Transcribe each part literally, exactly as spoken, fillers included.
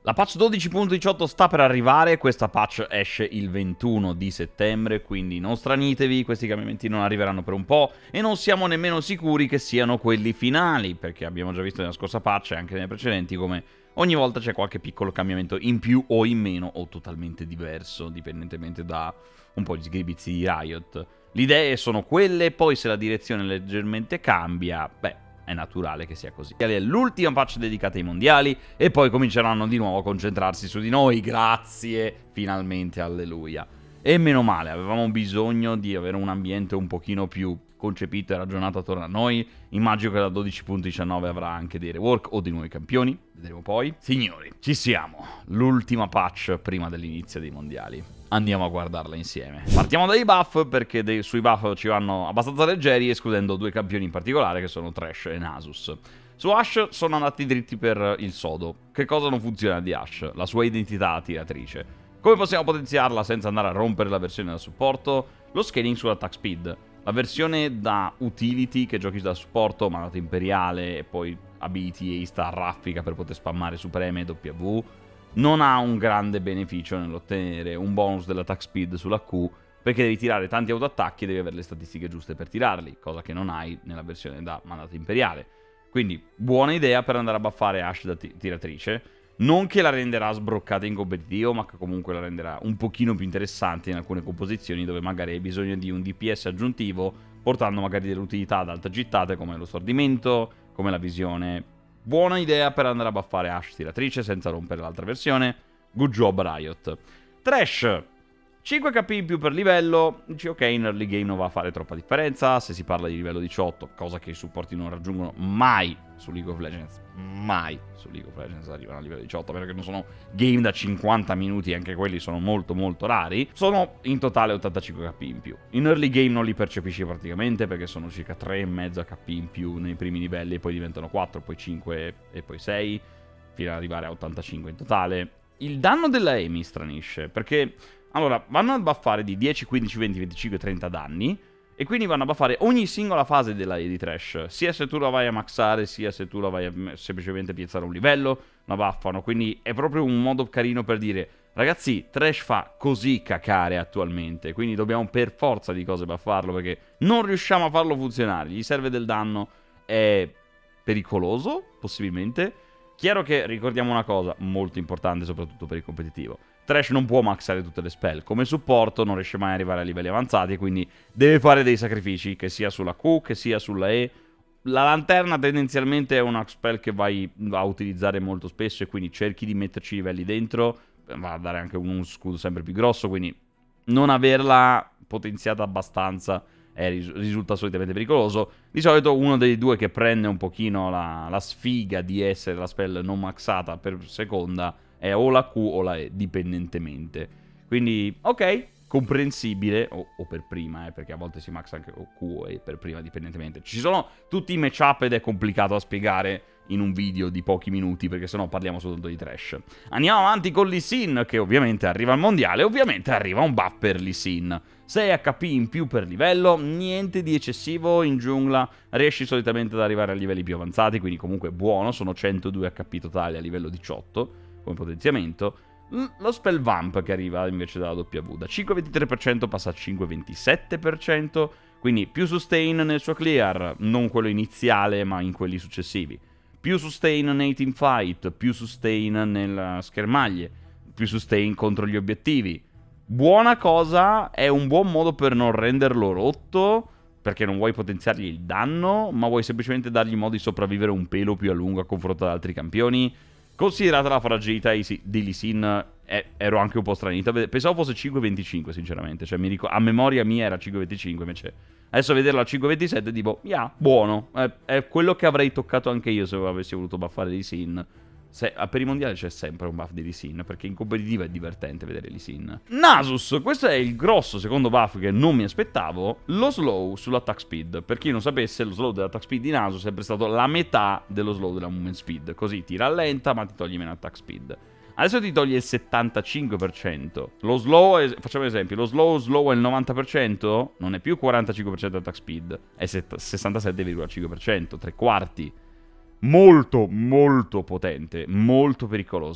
La patch dodici punto diciotto sta per arrivare, questa patch esce il ventuno di settembre, quindi non stranitevi, questi cambiamenti non arriveranno per un po' e non siamo nemmeno sicuri che siano quelli finali, perché abbiamo già visto nella scorsa patch e anche nelle precedenti come ogni volta c'è qualche piccolo cambiamento in più o in meno o totalmente diverso, dipendentemente da un po' gli sgribizi di Riot. Le idee sono quelle, poi se la direzione leggermente cambia, beh, è naturale che sia così. È l'ultima patch dedicata ai mondiali e poi cominceranno di nuovo a concentrarsi su di noi, grazie, finalmente, alleluia. E meno male, avevamo bisogno di avere un ambiente un pochino più concepito e ragionato attorno a noi. Immagino che la dodici punto diciannove avrà anche dei rework o dei nuovi campioni, vedremo poi. Signori, ci siamo, l'ultima patch prima dell'inizio dei mondiali. Andiamo a guardarla insieme. Partiamo dai buff, perché dei, sui buff ci vanno abbastanza leggeri, escludendo due campioni in particolare, che sono Thresh e Nasus. Su Ashe sono andati dritti per il sodo. Che cosa non funziona di Ashe? La sua identità tiratrice. Come possiamo potenziarla senza andare a rompere la versione da supporto? Lo scaling sull'attack speed. La versione da utility che giochi da supporto, mandato imperiale e poi ability e ista a raffica per poter spammare supreme e W, non ha un grande beneficio nell'ottenere un bonus dell'attack speed sulla Q, perché devi tirare tanti autoattacchi e devi avere le statistiche giuste per tirarli, cosa che non hai nella versione da mandato imperiale. Quindi buona idea per andare a buffare Ashe da tiratrice, non che la renderà sbroccata in competitivo, ma che comunque la renderà un pochino più interessante in alcune composizioni dove magari hai bisogno di un D P S aggiuntivo, portando magari delle utilità ad alta gittata come lo stordimento, come la visione. Buona idea per andare a buffare Ashe tiratrice senza rompere l'altra versione. Good job Riot. Thresh, cinque K P in più per livello. Dici ok, in early game non va a fare troppa differenza. Se si parla di livello diciotto, cosa che i supporti non raggiungono mai su League of Legends. Mai su League of Legends arrivano a livello diciotto, perché non sono game da cinquanta minuti, anche quelli sono molto molto rari. Sono in totale ottantacinque K P in più. In early game non li percepisci praticamente, perché sono circa tre e mezzo K P in più nei primi livelli, e poi diventano quattro, poi cinque e poi sei, fino ad arrivare a ottantacinque in totale. Il danno della E mi stranisce, perché allora vanno a buffare di dieci, quindici, venti, venticinque, trenta danni, e quindi vanno a buffare ogni singola fase della E di Thresh, sia se tu la vai a maxare, sia se tu la vai a semplicemente piazzare un livello, la buffano. Quindi è proprio un modo carino per dire: ragazzi, Thresh fa così cacare attualmente, quindi dobbiamo per forza di cose buffarlo, perché non riusciamo a farlo funzionare. Gli serve del danno, è pericoloso, possibilmente. Chiaro che ricordiamo una cosa molto importante, soprattutto per il competitivo: Thresh non può maxare tutte le spell. Come supporto non riesce mai ad arrivare a livelli avanzati, quindi deve fare dei sacrifici, che sia sulla Q, che sia sulla E. La lanterna tendenzialmente è una spell che vai a utilizzare molto spesso, e quindi cerchi di metterci i livelli dentro, va a dare anche un scudo sempre più grosso, quindi non averla potenziata abbastanza è, risulta solitamente pericoloso. Di solito uno dei due che prende un pochino la, la sfiga di essere la spell non maxata per seconda è o la Q o la E, dipendentemente. Quindi, ok, comprensibile, o, o per prima, eh, perché a volte si maxa anche o Q o E per prima, dipendentemente. Ci sono tutti i matchup ed è complicato da spiegare in un video di pochi minuti, perché sennò parliamo soltanto di Thresh. Andiamo avanti con Lee Sin, che ovviamente arriva al mondiale, ovviamente arriva un buff per Lee Sin. sei H P in più per livello, niente di eccessivo in giungla, riesci solitamente ad arrivare a livelli più avanzati, quindi comunque buono, sono centodue H P totali a livello diciotto come potenziamento. Lo spell vamp che arriva invece dalla W, da cinque virgola ventitré per cento passa a cinque virgola ventisette per cento, quindi più sustain nel suo clear, non quello iniziale ma in quelli successivi. Più sustain nei teamfight, più sustain nelle schermaglie, più sustain contro gli obiettivi. Buona cosa, è un buon modo per non renderlo rotto, perché non vuoi potenziargli il danno, ma vuoi semplicemente dargli modo di sopravvivere un pelo più a lungo a confronto ad altri campioni. Considerata la fragilità di Lee Sin, eh, ero anche un po' stranito. Pensavo fosse cinque virgola venticinque, sinceramente. Cioè, mi ric- a memoria mia era cinque virgola venticinque, invece adesso a vederla a cinque virgola ventisette tipo, yeah, buono. È, è quello che avrei toccato anche io se avessi voluto buffare Lee Sin. Se, per i mondiali c'è sempre un buff di Lee Sin, perché in competitiva è divertente vedere Lee Sin. Nasus, questo è il grosso secondo buff che non mi aspettavo, lo slow sull'attack speed. Per chi non sapesse, lo slow dell'attack speed di Nasus è sempre stato la metà dello slow della movement speed, così ti rallenta ma ti toglie meno attack speed. Adesso ti toglie il settantacinque per cento. Lo slow, è, facciamo un esempio, lo slow slow è il novanta per cento, non è più quarantacinque per cento attack speed, è sessantasette virgola cinque per cento, tre quarti. Molto, molto potente, molto pericoloso.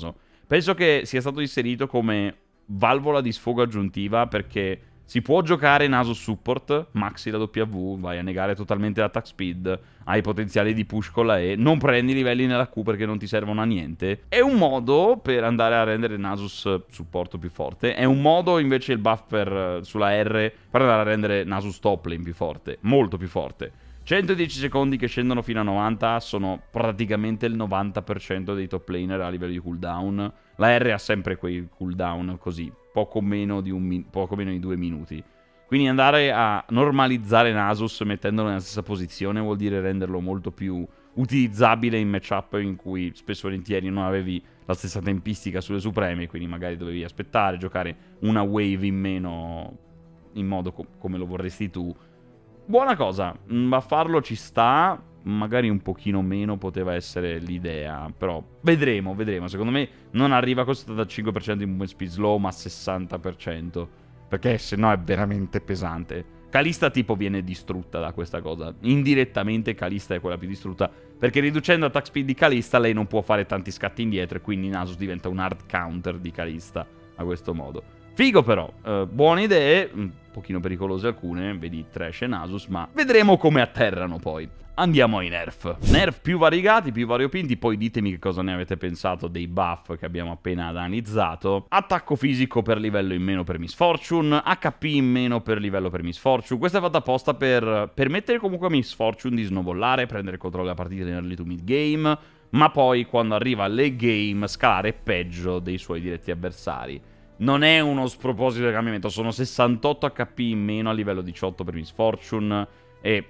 Penso che sia stato inserito come valvola di sfogo aggiuntiva perché si può giocare Nasus Support, maxi la W, vai a negare totalmente l'attack speed, hai potenziali di push con la E, non prendi livelli nella Q perché non ti servono a niente. È un modo per andare a rendere Nasus supporto più forte, è un modo invece il buff per, sulla R per andare a rendere Nasus top lane più forte, molto più forte. centodieci secondi che scendono fino a novanta sono praticamente il novanta per cento dei top laner a livello di cooldown. La R ha sempre quei cooldown così, poco meno di, un poco meno di due minuti. Quindi andare a normalizzare Nasus mettendolo nella stessa posizione vuol dire renderlo molto più utilizzabile in matchup in cui spesso e volentieri non avevi la stessa tempistica sulle supreme, quindi magari dovevi aspettare, giocare una wave in meno in modo co come lo vorresti tu. Buona cosa, ma farlo ci sta, magari un pochino meno poteva essere l'idea, però vedremo, vedremo. Secondo me non arriva con settantacinque per cento di movement speed slow, ma sessanta per cento, perché se no è veramente pesante. Kalista tipo viene distrutta da questa cosa, indirettamente Kalista è quella più distrutta, perché riducendo attack speed di Kalista lei non può fare tanti scatti indietro e quindi Nasus diventa un hard counter di Kalista a questo modo. Figo però, uh, buone idee, un pochino pericolose alcune, vedi Thresh e Nasus, ma vedremo come atterrano poi. Andiamo ai nerf. Nerf più variegati, più variopinti, poi ditemi che cosa ne avete pensato dei buff che abbiamo appena analizzato. Attacco fisico per livello in meno per Miss Fortune, H P in meno per livello per Miss Fortune. Questa è fatta apposta per permettere comunque a Miss Fortune di snowballare, prendere il controllo della partita in early to mid game, ma poi quando arriva alle game scalare peggio dei suoi diretti avversari. Non è uno sproposito del cambiamento, sono sessantotto H P in meno a livello diciotto per Miss Fortune e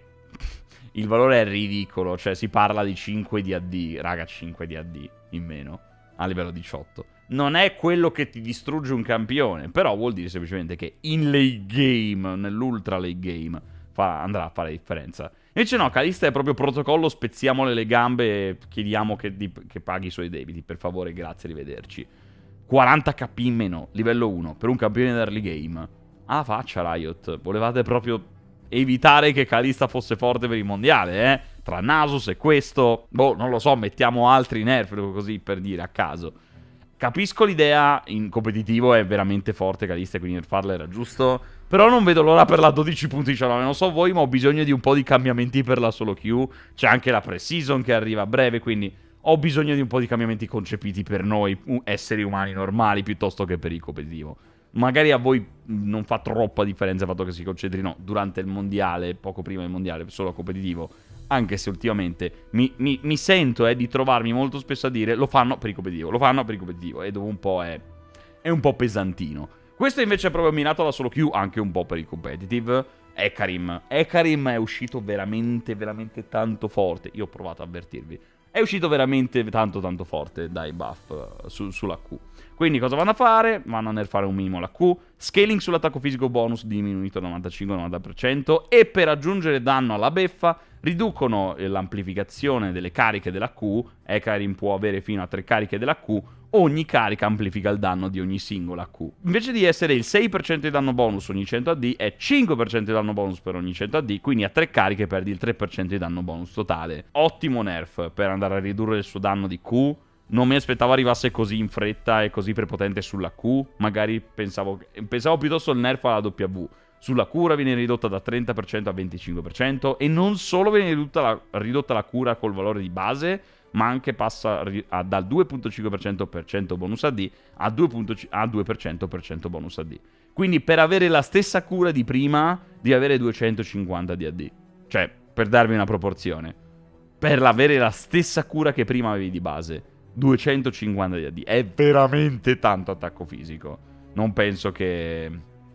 il valore è ridicolo, cioè si parla di cinque di A D, raga, cinque di A D in meno a livello diciotto. Non è quello che ti distrugge un campione, però vuol dire semplicemente che in late game, nell'ultra late game, fa, andrà a fare differenza. Invece no, Kalista è proprio protocollo, spezziamole le gambe e chiediamo che, di, che paghi i suoi debiti, per favore, grazie, arrivederci. quaranta H P in meno, livello uno, per un campione d'early game. Alla faccia, Riot. Volevate proprio evitare che Kalista fosse forte per il mondiale, eh? Tra Nasus e questo, boh, non lo so, mettiamo altri nerf, così per dire, a caso. Capisco l'idea, in competitivo è veramente forte Kalista, quindi nerfarla era giusto. Però non vedo l'ora per la dodici punto diciannove, non so voi, ma ho bisogno di un po' di cambiamenti per la solo queue. C'è anche la pre-season che arriva a breve, quindi ho bisogno di un po' di cambiamenti concepiti per noi esseri umani normali piuttosto che per il competitivo. Magari a voi non fa troppa differenza il fatto che si concentrino durante il mondiale, poco prima del mondiale, solo a competitivo. Anche se ultimamente mi, mi, mi sento eh, di trovarmi molto spesso a dire lo fanno per il competitivo, lo fanno per il competitivo. E dopo un po' è, è un po' pesantino. Questo invece è proprio mirato alla solo queue, anche un po' per il competitive. Hecarim. Hecarim è uscito veramente, veramente tanto forte. Io ho provato a avvertirvi. È uscito veramente tanto tanto forte dai buff uh, su, sulla Q. Quindi cosa vanno a fare? Vanno a nerfare un minimo la Q. Scaling sull'attacco fisico bonus diminuito al novantacinque novanta per cento. E per aggiungere danno alla beffa riducono l'amplificazione delle cariche della Q. Hecarim può avere fino a tre cariche della Q. Ogni carica amplifica il danno di ogni singola Q. Invece di essere il sei per cento di danno bonus ogni cento A D, è cinque per cento di danno bonus per ogni cento A D, quindi a tre cariche perdi il tre per cento di danno bonus totale. Ottimo nerf per andare a ridurre il suo danno di Q. Non mi aspettavo arrivasse così in fretta e così prepotente sulla Q. Magari pensavo, pensavo piuttosto il nerf alla W. Sulla cura viene ridotta da trenta per cento a venticinque per cento e non solo viene ridotta la, ridotta la cura col valore di base, ma anche passa a, dal due virgola cinque per cento per cento bonus A D a due per cento per cento bonus A D. Quindi per avere la stessa cura di prima devi avere duecentocinquanta di A D. Cioè, per darvi una proporzione, per avere la stessa cura che prima avevi di base, duecentocinquanta di A D. È veramente tanto attacco fisico. Non penso che...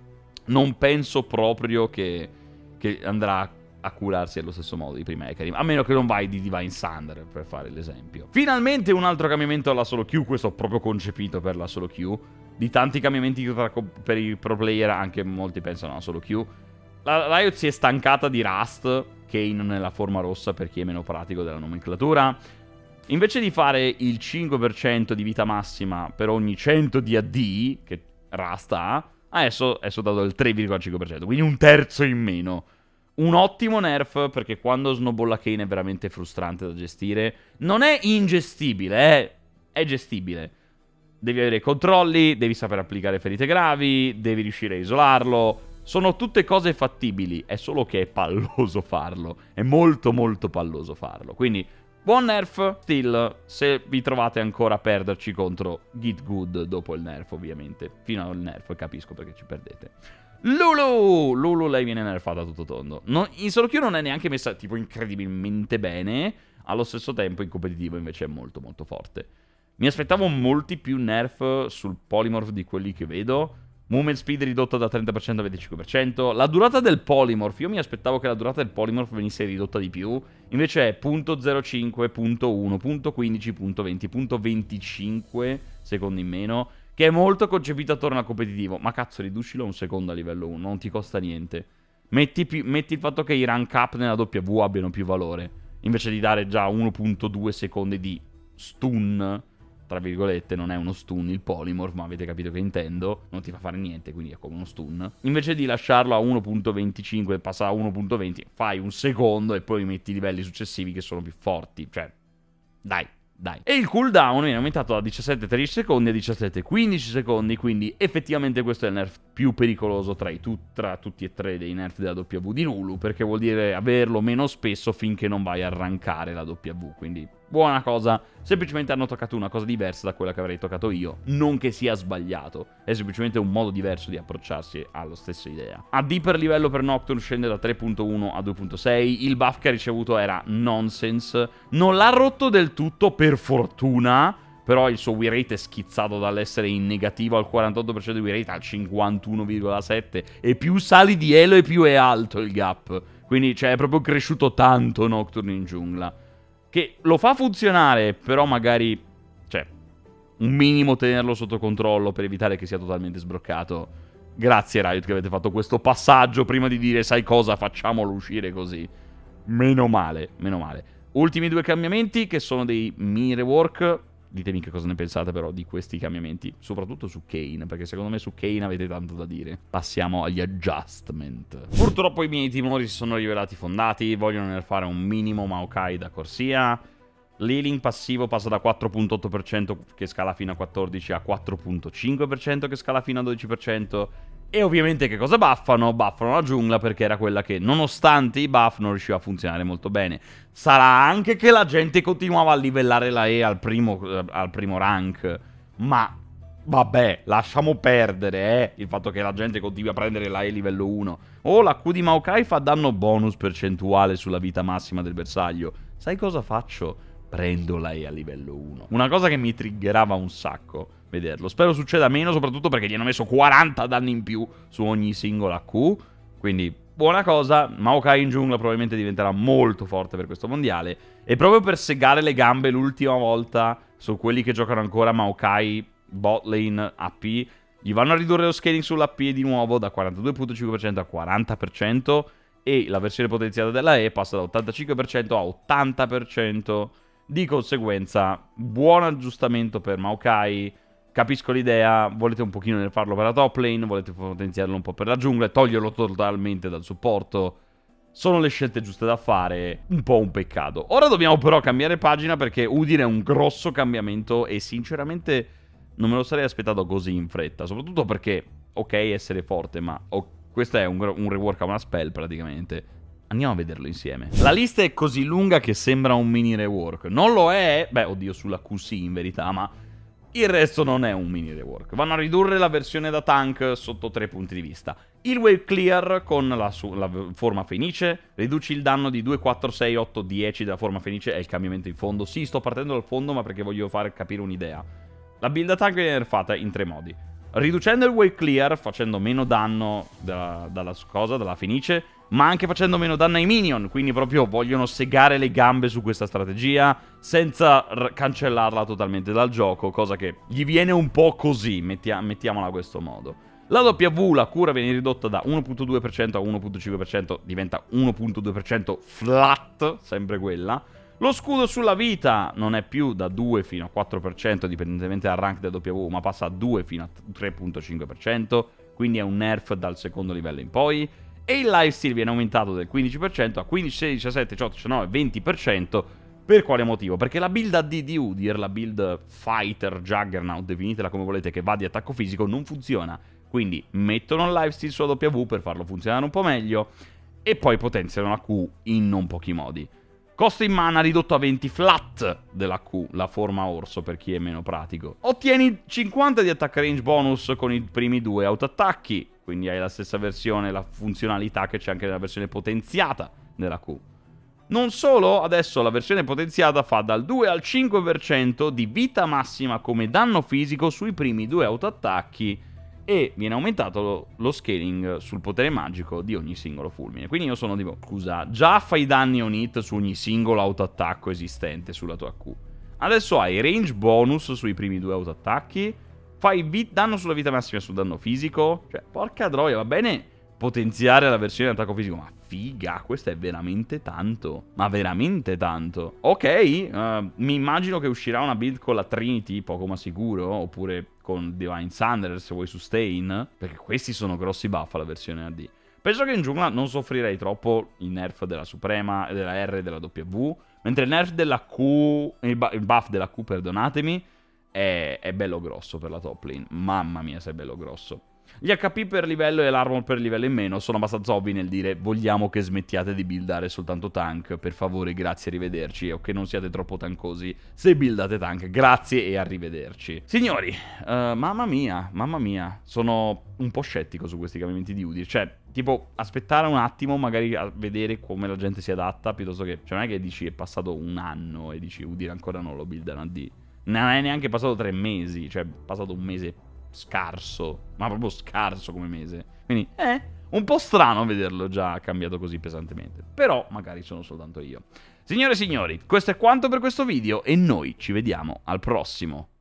Non penso proprio che, che andrà a curarsi allo stesso modo di prima Hecarim, a meno che non vai di Divine Sunder, per fare l'esempio. Finalmente un altro cambiamento alla solo queue, questo proprio concepito per la solo queue. Di tanti cambiamenti per i pro player, anche molti pensano alla solo queue. La Riot si è stancata di Rust, Kayn nella forma rossa per chi è meno pratico della nomenclatura. Invece di fare il cinque per cento di vita massima per ogni cento di A D, che Rust ha, adesso è dato il tre virgola cinque per cento, quindi un terzo in meno. Un ottimo nerf, perché quando snowballa Kayn è veramente frustrante da gestire. Non è ingestibile, è, è gestibile. Devi avere controlli, devi saper applicare ferite gravi, devi riuscire a isolarlo. Sono tutte cose fattibili, è solo che è palloso farlo. È molto molto palloso farlo. Quindi, buon nerf, still, se vi trovate ancora a perderci contro Git Good dopo il nerf, ovviamente. Fino al nerf, capisco perché ci perdete. Lulu! Lulu, lei viene nerfata a tutto tondo. Non, in solo Q non è neanche messa, tipo, incredibilmente bene. Allo stesso tempo, in competitivo, invece, è molto molto forte. Mi aspettavo molti più nerf sul Polymorph di quelli che vedo. Movement speed ridotta da trenta per cento a venticinque per cento. La durata del Polymorph, io mi aspettavo che la durata del Polymorph venisse ridotta di più. Invece è punto zero cinque, punto uno, punto quindici, punto venti, punto venticinque secondi in meno. Che è molto concepito attorno al competitivo. Ma cazzo, riducilo a un secondo a livello uno, non ti costa niente. Metti, più, metti il fatto che i rank up nella W abbiano più valore, invece di dare già uno punto due secondi di stun. Tra virgolette, non è uno stun il Polymorph, ma avete capito che intendo. Non ti fa fare niente, quindi è come uno stun. Invece di lasciarlo a uno punto venticinque e passa a uno punto venti, fai un secondo e poi metti i livelli successivi che sono più forti. Cioè, dai, dai. E il cooldown viene aumentato da diciassette tredici secondi a diciassette quindici secondi, quindi effettivamente questo è il nerf più pericoloso tra, i tu tra tutti e tre dei nerf della W di Lulu, perché vuol dire averlo meno spesso finché non vai a rankare la W, quindi buona cosa. Semplicemente hanno toccato una cosa diversa da quella che avrei toccato io. Non che sia sbagliato, è semplicemente un modo diverso di approcciarsi alla stessa idea. A D per livello per Nocturne scende da tre punto uno a due punto sei. Il buff che ha ricevuto era nonsense. Non l'ha rotto del tutto, per fortuna. Però il suo win rate è schizzato dall'essere in negativo al quarantotto per cento di win rate al cinquantuno virgola sette. E più sali di elo e più è alto il gap. Quindi cioè, è proprio cresciuto tanto Nocturne in giungla. Che lo fa funzionare, però magari, cioè, un minimo tenerlo sotto controllo per evitare che sia totalmente sbroccato. Grazie Riot che avete fatto questo passaggio prima di dire, sai cosa, facciamolo uscire così. Meno male, meno male. Ultimi due cambiamenti che sono dei mini rework. Ditemi che cosa ne pensate però di questi cambiamenti, soprattutto su Kayn, perché secondo me su Kayn avete tanto da dire. Passiamo agli adjustment. Purtroppo i miei timori si sono rivelati fondati, vogliono nerfare un minimo Maokai da corsia. L'healing passivo passa da quattro virgola otto per cento che scala fino a quattordici a quattro virgola cinque per cento che scala fino a dodici per cento. E ovviamente che cosa buffano? Buffano la giungla perché era quella che, nonostante i buff, non riusciva a funzionare molto bene. Sarà anche che la gente continuava a livellare la E al primo, eh, al primo rank. Ma, vabbè, lasciamo perdere, eh, il fatto che la gente continui a prendere la E livello uno. Oh, la Q di Maokai fa danno bonus percentuale sulla vita massima del bersaglio. Sai cosa faccio? Prendo la E a livello uno. Una cosa che mi triggerava un sacco vederlo. Spero succeda meno, soprattutto perché gli hanno messo quaranta danni in più su ogni singola Q. Quindi, buona cosa. Maokai in giungla probabilmente diventerà molto forte per questo mondiale. E proprio per segare le gambe l'ultima volta su quelli che giocano ancora Maokai bot lane A P, gli vanno a ridurre lo scaling sull'A P di nuovo da quarantadue virgola cinque per cento a quaranta per cento. E la versione potenziata della E passa da ottantacinque per cento a ottanta per cento. Di conseguenza, buon aggiustamento per Maokai. Capisco l'idea, volete un pochino nel farlo per la top lane, volete potenziarlo un po' per la giungla e toglierlo totalmente dal supporto. Sono le scelte giuste da fare, un po' un peccato. Ora dobbiamo però cambiare pagina perché Udyr è un grosso cambiamento e sinceramente non me lo sarei aspettato così in fretta. Soprattutto perché, ok, essere forte, ma oh, questo è un, un rework a una spell praticamente. Andiamo a vederlo insieme. La lista è così lunga che sembra un mini rework. Non lo è, beh oddio sulla Q sì in verità, ma il resto non è un mini rework. Vanno a ridurre la versione da tank sotto tre punti di vista. Il wave clear con la, la forma fenice. Riduci il danno di due, quattro, sei, otto, dieci della forma fenice. È il cambiamento in fondo. Sì, sto partendo dal fondo ma perché voglio far capire un'idea. La build attack viene nerfata in tre modi. Riducendo il wave clear, facendo meno danno da, dalla cosa, dalla fenice, ma anche facendo meno danno ai minion. Quindi proprio vogliono segare le gambe su questa strategia senza cancellarla totalmente dal gioco, cosa che gli viene un po' così, mettia mettiamola a questo modo. La W, la cura, viene ridotta da uno virgola due per cento a uno virgola cinque per cento, diventa uno virgola due per cento flat, sempre quella. Lo scudo sulla vita non è più da due fino a quattro per cento, dipendentemente dal rank del W, ma passa a due fino a tre virgola cinque per cento, quindi è un nerf dal secondo livello in poi. E il lifesteal viene aumentato del quindici per cento a quindici, sedici, diciassette, diciotto, diciannove, venti per cento, Per quale motivo? Perché la build A D di Udyr, la build Fighter, Juggernaut, definitela come volete, che va di attacco fisico, non funziona. Quindi mettono il lifesteal su A W per farlo funzionare un po' meglio e poi potenziano la Q in non pochi modi. Costo in mana ridotto a venti flat della Q, la forma orso per chi è meno pratico. Ottieni cinquanta di attack range bonus con i primi due autoattacchi, quindi hai la stessa versione, la funzionalità che c'è anche nella versione potenziata della Q. Non solo, adesso la versione potenziata fa dal due al cinque per cento di vita massima come danno fisico sui primi due autoattacchi e viene aumentato lo, lo scaling sul potere magico di ogni singolo fulmine. Quindi io sono tipo, scusa, già fai danni on hit su ogni singolo autoattacco esistente sulla tua Q. Adesso hai range bonus sui primi due autoattacchi, fai danno sulla vita massima sul danno fisico. Cioè, porca troia, va bene potenziare la versione di attacco fisico, ma figa, questo è veramente tanto. Ma veramente tanto. Ok, uh, mi immagino che uscirà una build con la Trinity, poco ma sicuro, oppure con Divine Thunder se vuoi sustain, perché questi sono grossi buff alla versione A D. Penso che in giungla non soffrirei troppo il nerf della Suprema, della R e della W, mentre il nerf della Q, il, bu il buff della Q, perdonatemi, è, è bello grosso per la top lane. Mamma mia se è bello grosso. Gli H P per livello e l'armor per livello in meno sono abbastanza ovvi nel dire vogliamo che smettiate di buildare soltanto tank, per favore, grazie, arrivederci, o che non siate troppo tankosi se buildate tank, grazie e arrivederci. Signori, uh, mamma mia, mamma mia, sono un po' scettico su questi cambiamenti di Udyr, cioè, tipo, aspettare un attimo magari a vedere come la gente si adatta, piuttosto che, cioè non è che dici è passato un anno e dici Udyr ancora non lo buildano a D, non è neanche passato tre mesi, cioè è passato un mese scarso, ma proprio scarso come mese. Quindi, eh, un po' strano vederlo già cambiato così pesantemente. Però, magari sono soltanto io. Signore e signori, questo è quanto per questo video e noi ci vediamo al prossimo.